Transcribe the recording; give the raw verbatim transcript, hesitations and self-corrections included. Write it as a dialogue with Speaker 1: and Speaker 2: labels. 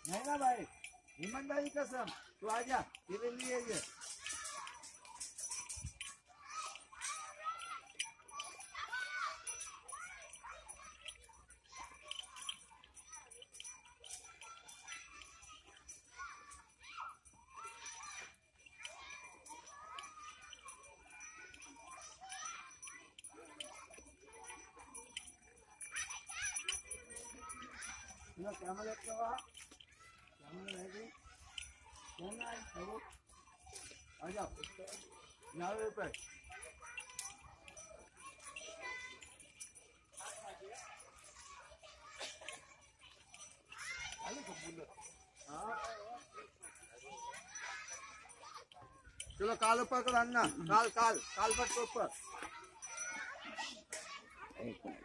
Speaker 1: नहीं ना भाई, ईमानदारी कसम, तू आजा, तेरे लिए ये। ना कैमरा लेके आ, कैमरा लेके, कैमरा है, वो, आजा, यहाँ पे, आले कबूल, हाँ, चलो काल ऊपर कर अन्ना, काल काल काल पर ऊपर।